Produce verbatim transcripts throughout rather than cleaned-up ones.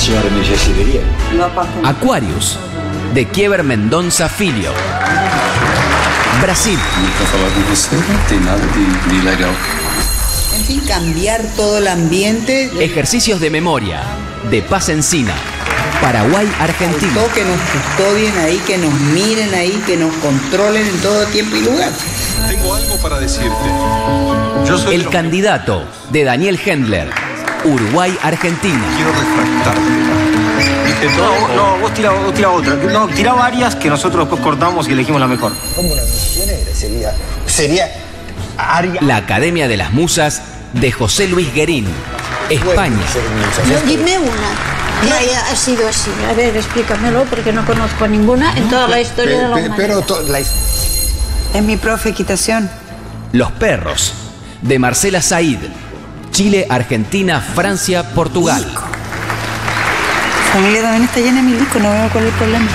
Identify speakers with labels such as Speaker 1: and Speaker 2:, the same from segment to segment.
Speaker 1: senhora me receberia?
Speaker 2: Aquarius, de Kieber Mendonça Filho. Brasil.
Speaker 3: Nunca falar con você no tem nada de, de ilegal.
Speaker 4: En fin, cambiar todo el ambiente.
Speaker 2: Ejercicios de memoria, de Paz Encina. Paraguay, Argentina.
Speaker 4: Todo que nos custodien ahí, que nos miren ahí, que nos controlen en todo tiempo y lugar.
Speaker 5: Tengo algo para decirte. Yo soy
Speaker 2: El candidato, de Daniel Hendler. Uruguay, Argentina.
Speaker 5: Quiero refractarte.
Speaker 6: No, no, vos tira, vos tira otra. No, tira varias que nosotros después cortamos y elegimos la mejor.
Speaker 7: Como una misionera sería. Sería. Aria.
Speaker 2: La Academia de las Musas, de José Luis Guerín. España.
Speaker 8: No, dime una. Ya, ya ha sido así. A ver, explícamelo porque no conozco ninguna en toda la historia de la humanidad.
Speaker 7: Pero la...
Speaker 4: Es mi profe equitación.
Speaker 2: Los Perros, de Marcela Said. Chile, Argentina, Francia, Portugal.
Speaker 4: Mico. La familia también está llena de milicos, no veo cuál es el problema.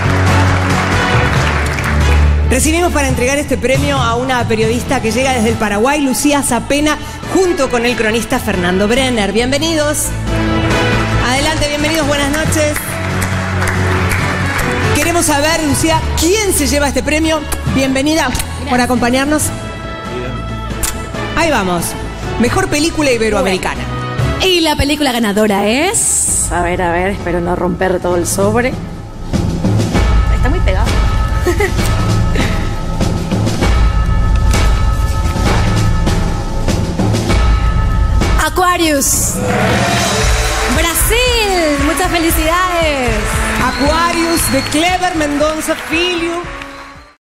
Speaker 9: Recibimos para entregar este premio a una periodista que llega desde el Paraguay, Lucía Zapena, junto con el cronista Fernando Brenner. Bienvenidos. Adelante, bienvenidos, buenas noches. Queremos saber, Lucía, ¿quién se lleva este premio? Bienvenida por acompañarnos. Ahí vamos. Mejor película iberoamericana.
Speaker 10: Y la película ganadora es... A ver, a ver, espero no romper todo el sobre. Está muy pegado. Aquarius. Brasil. Muchas felicidades.
Speaker 9: Aquarius, de Kieber Mendonça Filho.